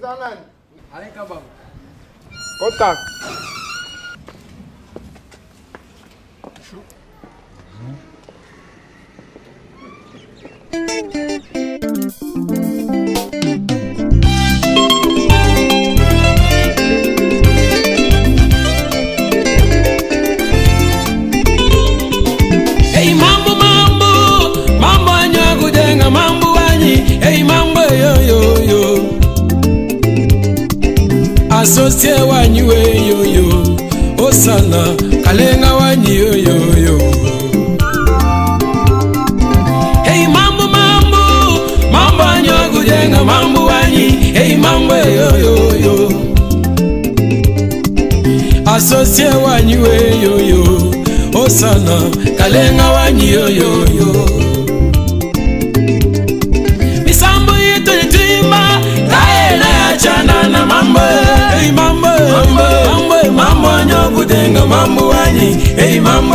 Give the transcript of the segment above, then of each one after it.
Tangan. Ay ka bang? Kontak. Hey mambo anyo kujenga mambo wanyi. Hey mambo yo asosie wanyi we yo osana kalenga wanyi yo. Hey mambo anyo kujenga mambo wanyi. Hey mambo yo asosie wanyi we yo osana kalenga wanyi yo. Misambo yetu nituima kaena ya chana na mambo. Hey mambo anyo kujenga mambo wanyi. Hey mambo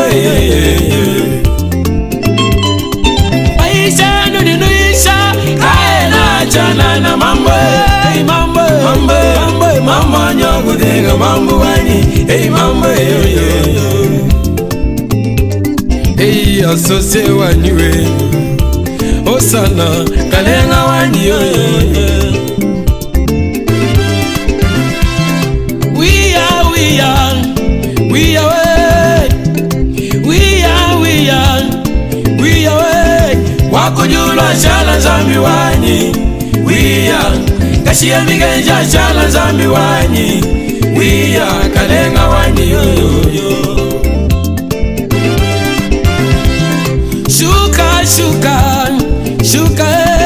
Aisha nunisha kaena chana na mambo. Hey mambo anyo kujenga mambo wanyi. Hey mambo Hey asosie wanyi we osana kalenga wanyi yo. We are wakujulwa shala zambi wanyi. We are kashia migenja shala zambi wanyi. We are kalenga wanyi yo. Shuka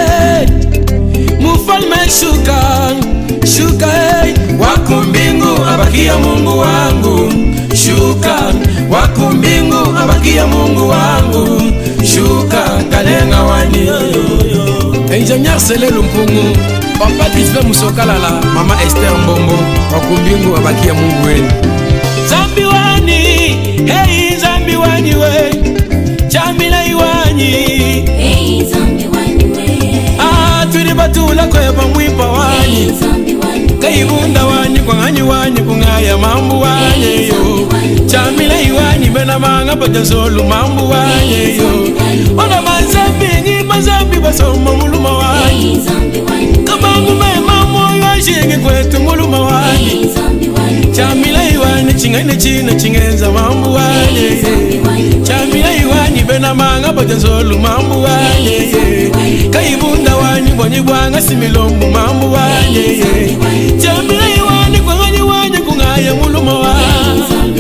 mufalme shuka wakumbingu abakia Mungu wangu. Shuka wakumbingu abakia Mungu wangu. Shuka kalenga wani Engineer Sele Lumpungu Papa Tisbe Musokalala Mama Esther Mbombo wakumbingu abakia Mungu wenu. Zambi wani, hey zambi wani we Chamila iwani, hey zambi wani we tuli batula kwe pamwipa wani, hey zambi wani kaibunda wani kwa hanyi wani kungaya mambu wani yo. Chamila iwani bena manga pata solu mambu wani yo. Wana mazambi basoma muluma wani, hey zambi wani kabangu me mamu yashingi kwetu muluma wani, hey zambi wani Chamila iwani chingene china chingenza mambu wani. Chamila iwani bena manga pata solu mambu wani, kaibunda wani bonyi bwanga similombu mambu wani. Chamila iwani kwa hanyi wani kungaya muluma wani.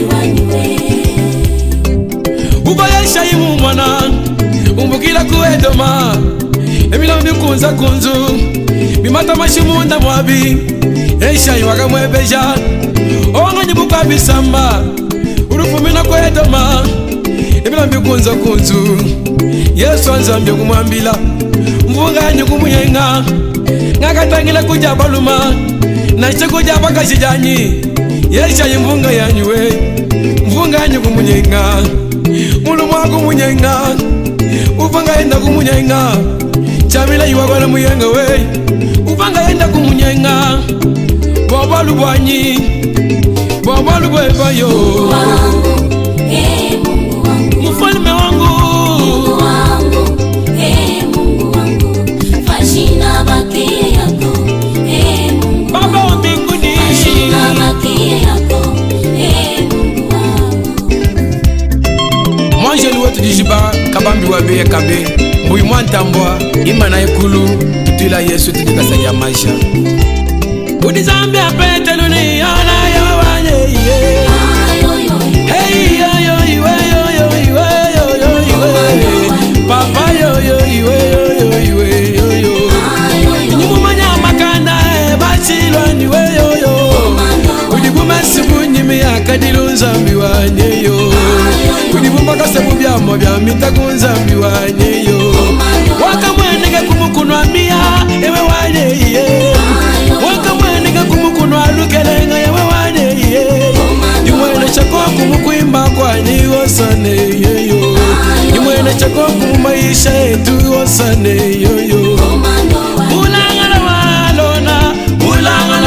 Ubaya shayimu mwana umbukila kuedoma emilambi kunza kunzu bimata mashimunda mwabi. Eshayi wakamwebeja owanganyi buka bisamba urufumina kuedoma emilambi kunza kunzu. Yesu anzambye kumwambila mvunganyi kumunyenga ngakatangila kuja baluma nache kuja bakashijanyi. Yeshayi mvunga yanywe mvunganyi kumunyenga muluma kumunyenga uvanga enda kumunyenga. Chamila iwagwala muyenga we uvanga enda kumunyenga. Bobalu bwanyi bobalu bwebayo mufalme wangu fashina bakia yako Mungu Baba wa mbinguni fashina bakia yako Mungu wangu. Mwanjeli wetu dijiba kabambi wa beye kabe mbui mwantambwa imana ekulu tutila Yesu tudikasanya maisha. Udi zambi apetelu ni yana ya wanye iye. Hey yo iwe Papa yo iwe Nyumu manya makanda bachilwa niwe yo. Udibuma sibu nyimi akadilu zambi wanye yo. Udibuma kasebu byamo byamita kunzambi wanye yo. Wakamwenega kumukunwa miya ewe wanye iye. Wakamwenega kumukunwa lukelenga ewe wanye iye. Imwene chako kumukuimba kwa niyo sane yo. Imwene chako kumumaisha etu osane yo. Mulangala walona mulangala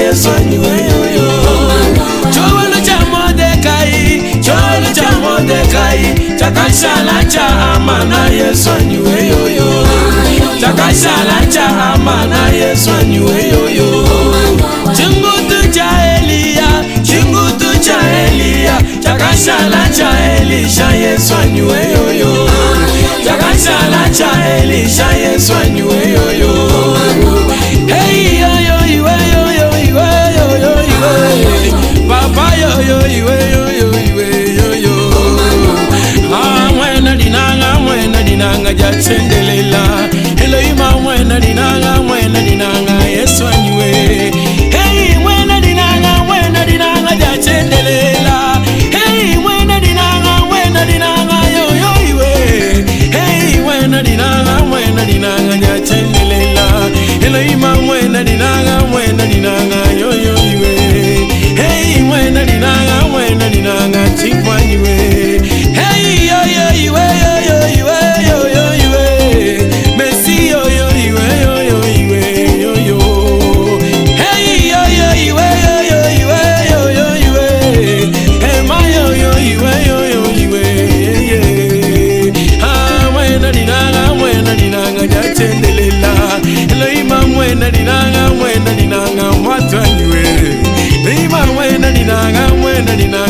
Yesu anywe yo yo. Chowele cha Mordekai, chowele cha Mordekai, chakashala cha amana Yesu anywe yo yo. Chakashala cha amana Yesu anywe yo yo. Chingutu cha Elia, chingutu cha Elia, chakashala cha Elisha Yesu anywe yo yo. Chakashala cha Elisha Yesu anywe yo yo. Hey yo yo iwe yo yo iwe yo yo iwe. Papa yo yo iwe yo yo iwe yo yo. Mwena dinanga jachendelela. Elohima mwena dinanga Yesu anywe. Hey mwena dinanga jachendelela. Hey mwena dinanga yo yo iwe. Hey mwena dinanga jachendelela. Elohima mwena dinanga yo yo iwe. Hey mwena dinanga chifanywe. Hey yo yo iwe yo yo iwe yo yo iwe. Messi yo yo iwe yo yo iwe yo yo. Hey yo yo iwe yo yo iwe yo yo iwe. Hey ma yo yo iwe yo yo iwe. Ah mwena dinanga jachendelela. Elohima mwena dinanga mwatanywe. Elohima mwena dinanga